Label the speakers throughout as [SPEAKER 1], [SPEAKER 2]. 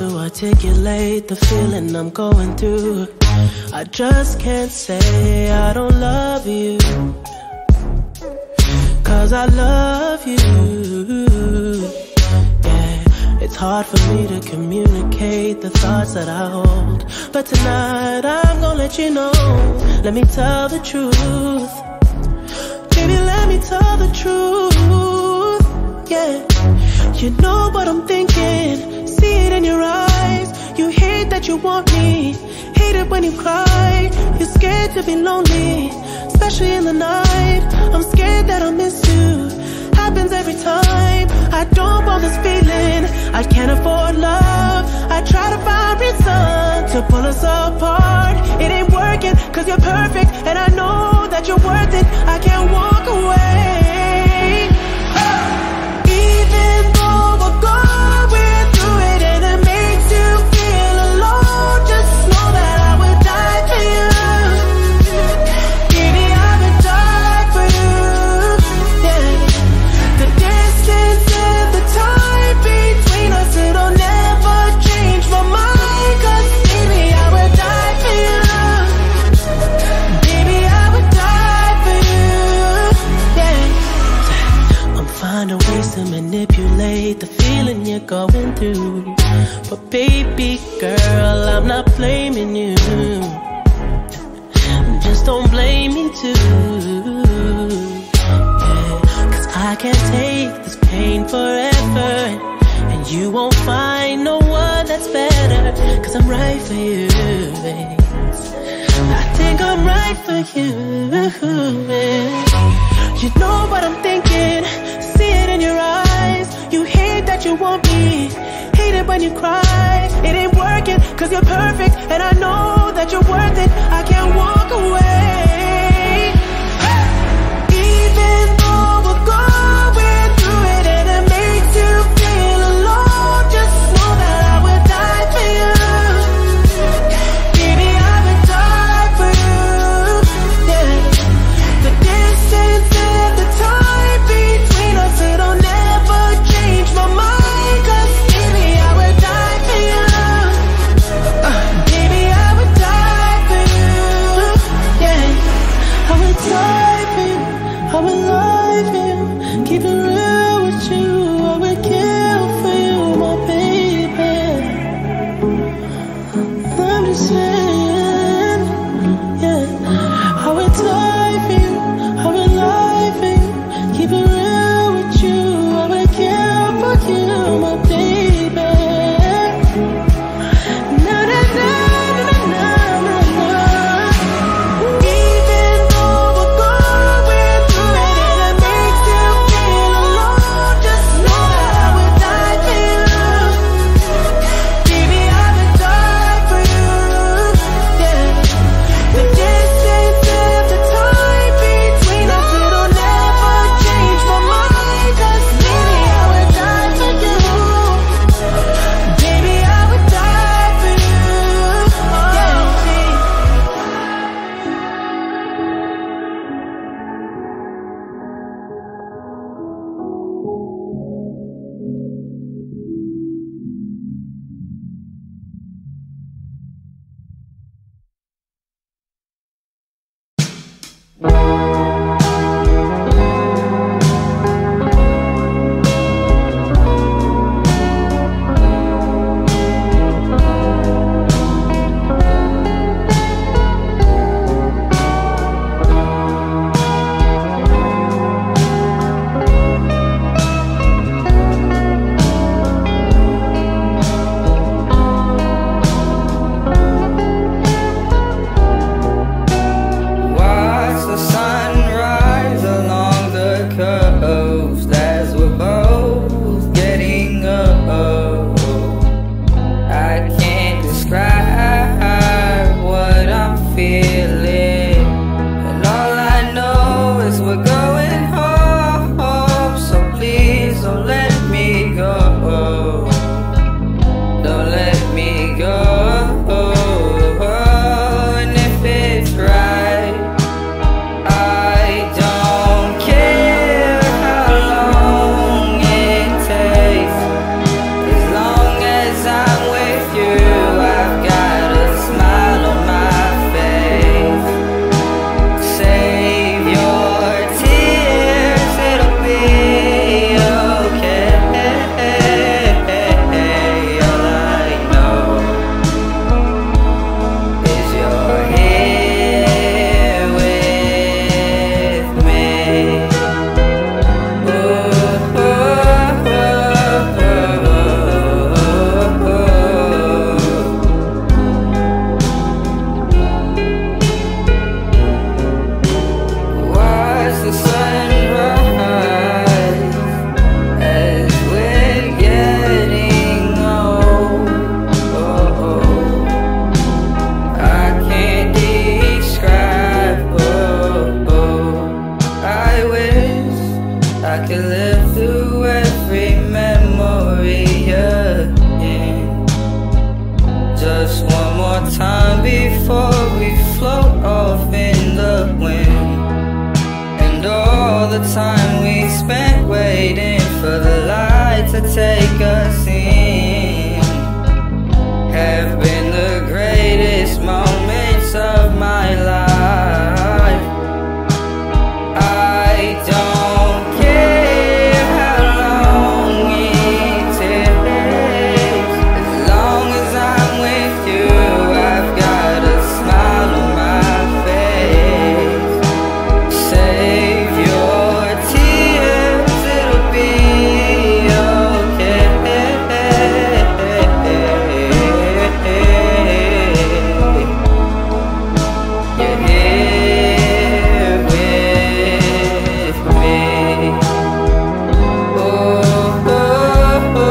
[SPEAKER 1] to articulate the feeling I'm going through. I just can't say I don't love you, 'cause I love you. Yeah, it's hard for me to communicate the thoughts that I hold, but tonight I'm gonna let you know. Let me tell the truth. Baby, let me tell the truth. Yeah, you know what I'm thinking, see it in your eyes. You hate that you want me, hate it when you cry. You're scared to be lonely, especially in the night. I'm scared that I'll miss you, happens every time. I don't want this feeling, I can't afford love. I try to find reason to pull us apart. It ain't working, 'cause you're perfect, and I know that you're worth it. I can't walk away. Even though we're going through it and it makes you feel alone, just know that I would die for you. Baby, I would die for you. Yeah. The distance and the time between us, it'll never change my mind, 'cause baby, I would die for you. Baby, I would die for you. Yeah. I'm finding ways to manipulate the feeling you're going through, but baby girl, I'm not blaming you. Just don't blame me too. Yeah, 'cause I can't take this pain forever, and you won't find no one that's better, 'cause I'm right for you, babe. I think I'm right for you. You know what I'm thinking, see it in your eyes. You hate that you want me, hate it when you cry. It ain't working, 'cause you're perfect, and I know that you're worth it. I can't walk away. Even though we're going through it and it makes you feel alone, just know that I would die for you. Baby, I would die for you. Yeah. The distance and the time between us, it'll never change my mind, 'cause baby, I would die for you. Baby, I would die for you.
[SPEAKER 2] before we float off in the wind. And all the time we spent waiting for the light to take us in have been the greatest moments of my life. I don't care how long it takes, as long as I'm with you, I've got a smile on my face. Save your tears, it'll be okay. You're here with me. Oh, oh, oh,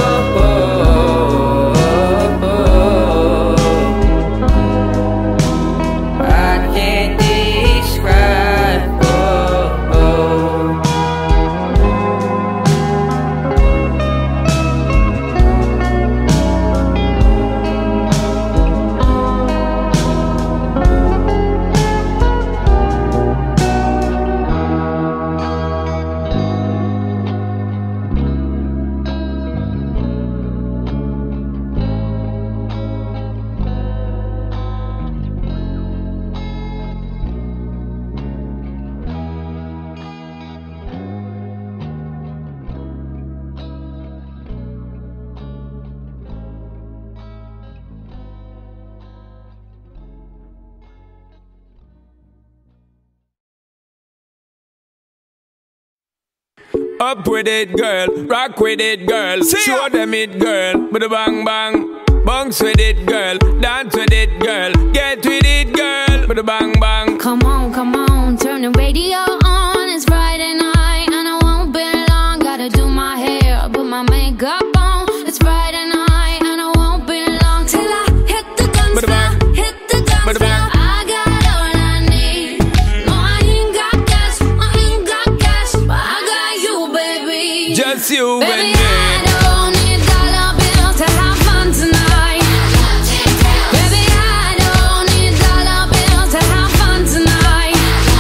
[SPEAKER 2] oh, oh. I can't describe. Oh, oh.
[SPEAKER 3] Up with it, girl. Rock with it, girl. Show them it, girl. With a bang bang. Bounce with it, girl. Dance with it, girl. Get with it, girl. With a bang bang.
[SPEAKER 4] Come on, turn the radio on. It's Friday night and I won't be long. Gotta do my hair, put my makeup on. It's Friday night and I won't be long till I hit the dance floor, hit the dance floor. I got all I need. No, I ain't got cash, but I got you, baby.
[SPEAKER 3] Just you
[SPEAKER 4] Baby,
[SPEAKER 3] and me.
[SPEAKER 4] I don't need dollar bills to have fun tonight. Baby, I don't need dollar bills to have fun tonight.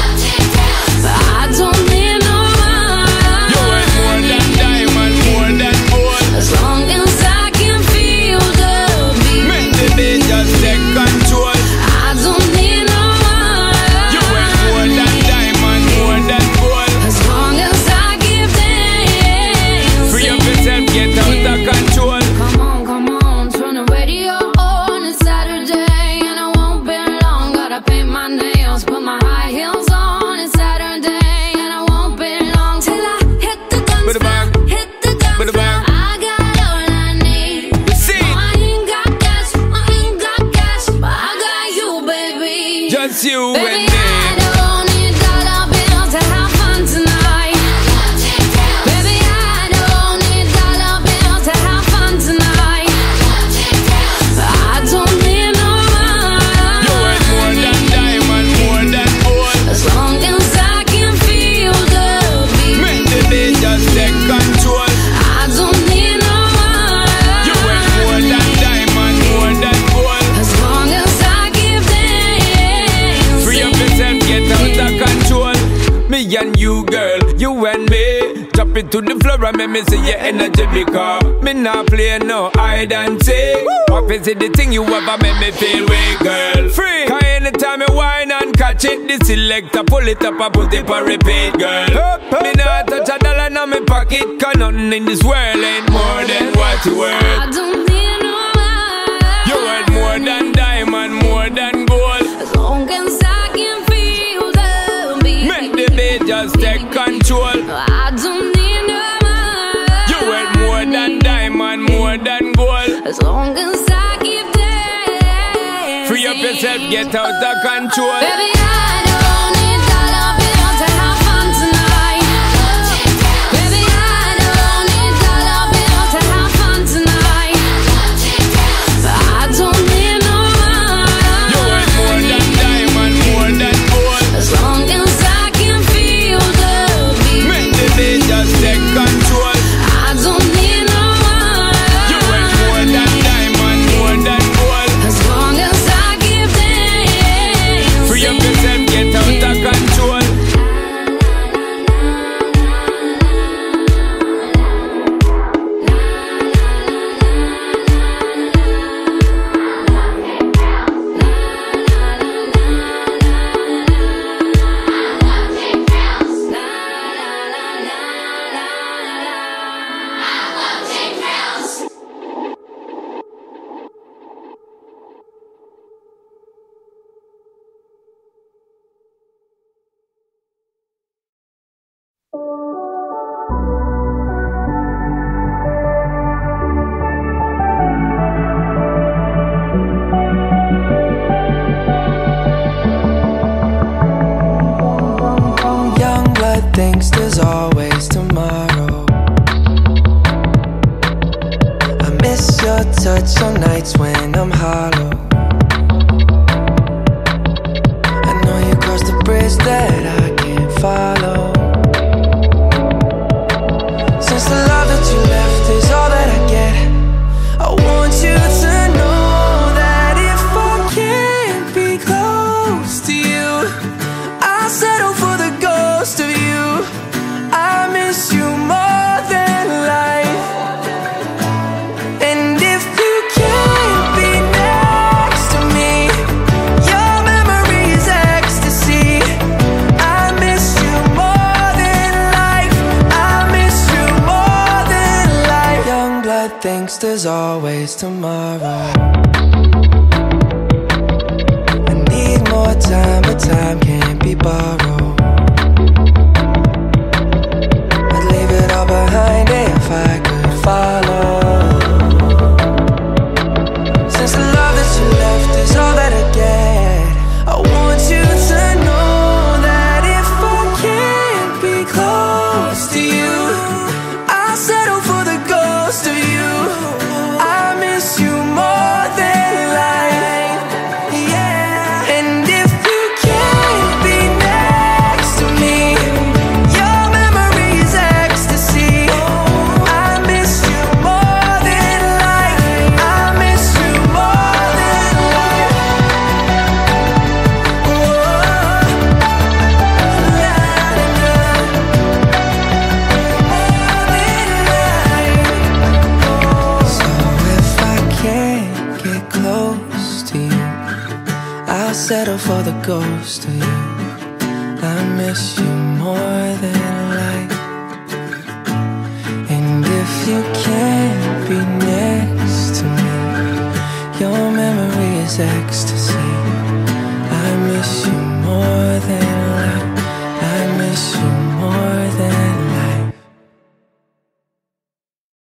[SPEAKER 4] But I don't need no money.
[SPEAKER 3] You ain't more than diamond, more than gold.
[SPEAKER 4] As long as I can feel the beat.
[SPEAKER 3] Make the beat just take control.
[SPEAKER 4] I don't need no money.
[SPEAKER 3] You ain't more than diamond, more than gold.
[SPEAKER 4] As long as I give them.
[SPEAKER 3] Free up yourself, get out of control.
[SPEAKER 4] Come on, turn the radio on. It's Saturday and I won't be long. Gotta paint my nails, put my high heels on. It's Saturday and I won't be long till I hit the dance
[SPEAKER 3] With a bang.
[SPEAKER 4] floor, hit the dance
[SPEAKER 3] With a
[SPEAKER 4] floor.
[SPEAKER 3] bang.
[SPEAKER 4] I got all I need.
[SPEAKER 3] See,
[SPEAKER 4] No, I ain't got cash, but I got you, baby.
[SPEAKER 3] just you
[SPEAKER 4] Baby,
[SPEAKER 3] and me.
[SPEAKER 4] I don't need dollar bills to have fun tonight. Baby, I don't need dollar bills to have fun tonight. But I don't need no
[SPEAKER 3] You ain't more
[SPEAKER 4] money.
[SPEAKER 3] than diamond, more than gold.
[SPEAKER 4] As long as I can feel the
[SPEAKER 3] Make
[SPEAKER 4] beat.
[SPEAKER 3] the beat just take control.
[SPEAKER 4] I don't need no
[SPEAKER 3] You ain't more
[SPEAKER 4] money.
[SPEAKER 3] than diamond, more than gold.
[SPEAKER 4] As long as I give them.
[SPEAKER 3] Free up yourself, get out of control. Me and you, girl, you and me. Drop it to the floor and make me see your energy because me not play no hide and seek. What is it the thing you ever make me feel weak, girl? Free. Cause anytime you whine and catch it, the selector pull it up and put it for repeat, girl. Me not touch a dollar in my pocket, cause nothing in this world ain't more than what you worth.
[SPEAKER 4] I don't need no money.
[SPEAKER 3] You worth more than diamond, more than gold.
[SPEAKER 4] As long as I can feel the beat.
[SPEAKER 3] Make the beat just take control.
[SPEAKER 4] I don't need no money.
[SPEAKER 3] You worth more than diamond, more than gold.
[SPEAKER 4] As long as I give them.
[SPEAKER 3] Free up yourself, get out of control.
[SPEAKER 4] Baby, I don't need dollar bills to have fun tonight. Baby, I don't need dollar bills to have fun tonight. But I don't need no money.
[SPEAKER 3] You worth more than diamond, more than gold.
[SPEAKER 4] As long as I can feel the beat.
[SPEAKER 3] Make the beat just take control.
[SPEAKER 4] I don't need no money.
[SPEAKER 3] You worth more than diamond, more than gold.
[SPEAKER 4] As long as I give them.
[SPEAKER 5] thinks there's always tomorrow. I miss your touch on nights when I'm hollow. I know you crossed the bridge that I can't follow. Since the love that you left is all that I get, I want you to know that if I can't be close to you, I'll settle for the ghost of you. I miss you more than life. And if you can't be next to me, your memory is ecstasy. I miss you more than life. I miss you more than life. Young blood thinks there's always tomorrow. I need more time, but time can't be borrowed. I'd leave it all behind if I could follow. Since the love that you left is all that I get, I want you to know that if I can't be close to you, I'll settle for the ghost of you. I miss you more than life, yeah. And if you can't be next to me, your memory is ecstasy. I miss you more than life. I miss you more than life. So if I can't get close to you, I'll settle for the ghost of you. I miss you more than life. And if you can't be next to me, your memory is ecstasy. I miss you more than